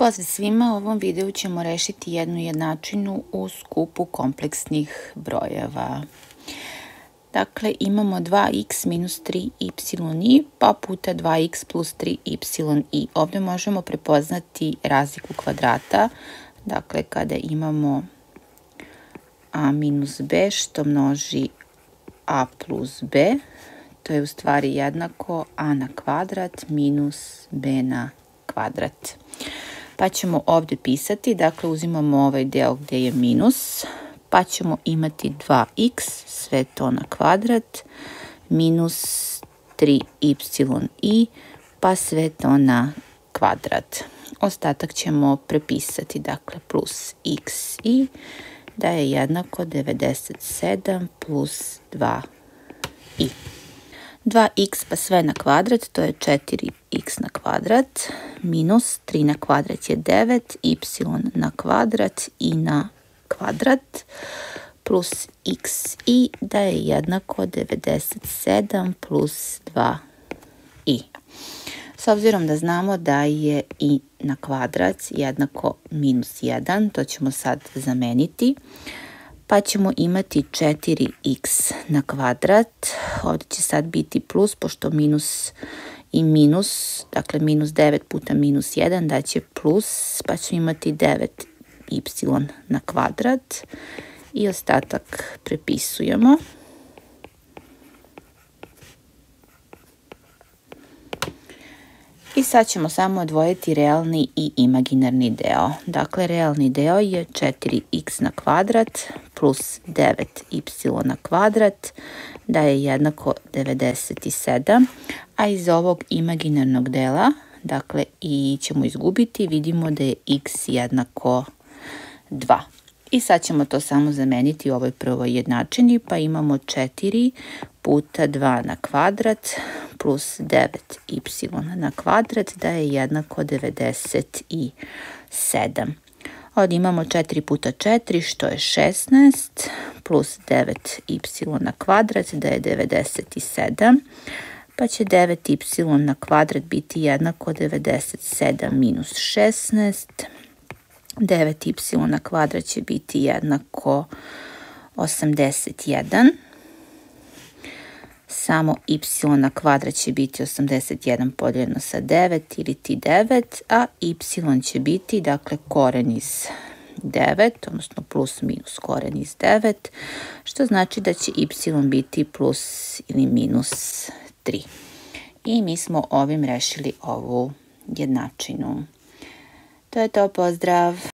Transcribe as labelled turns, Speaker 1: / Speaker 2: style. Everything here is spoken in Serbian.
Speaker 1: Pozdrav svima, u ovom videu ćemo rešiti jednu jednačinu u skupu kompleksnih brojeva. Dakle, imamo 2x minus 3y pa puta 2x plus 3y. Ovdje možemo prepoznati razliku kvadrata. Dakle, kada imamo a minus b što množi a plus b, to je u stvari jednako a na kvadrat minus b na kvadrat. Pa ćemo ovdje pisati, dakle uzimamo ovaj deo gdje je minus, pa ćemo imati 2x, sve to na kvadrat, minus 3y, pa sve to na kvadrat. Ostatak ćemo prepisati, dakle plus xi, da je jednako 97 plus 2i. 2x pa sve na kvadrat, to je 4x na kvadrat, minus 3 na kvadrat je 9, y na kvadrat, i na kvadrat, plus xi, da je jednako 97 plus 2i. S obzirom da znamo da je i na kvadrat jednako minus 1, to ćemo sad zameniti. Pa ćemo imati 4x na kvadrat, ovdje će sad biti plus, pošto minus i minus, dakle minus 9 puta minus 1 daće plus, pa ćemo imati 9y na kvadrat i ostatak prepisujemo. I sad ćemo samo odvojiti realni i imaginarni deo. Dakle, realni deo je 4x na kvadrat plus 9y na kvadrat, da je jednako 97. A iz ovog imaginarnog dela, dakle, i ćemo izgubiti, vidimo da je x jednako 2. I sad ćemo to samo zameniti u ovoj prvoj jednačini, pa imamo 4 puta 2 na kvadrat plus 9y na kvadrat, da je jednako 97. Ovdje imamo 4 puta 4, što je 16, plus 9y na kvadrat, da je 97. Pa će 9y na kvadrat biti jednako 97 minus 16. 9y na kvadrat će biti jednako 81. Samo y na kvadrat će biti 81 podijeljeno sa 9 ili ti 9, a y će biti, dakle, koren iz 9, odnosno plus minus koren iz 9, što znači da će y biti plus ili minus 3. I mi smo ovim rešili ovu jednačinu. To je to, pozdrav!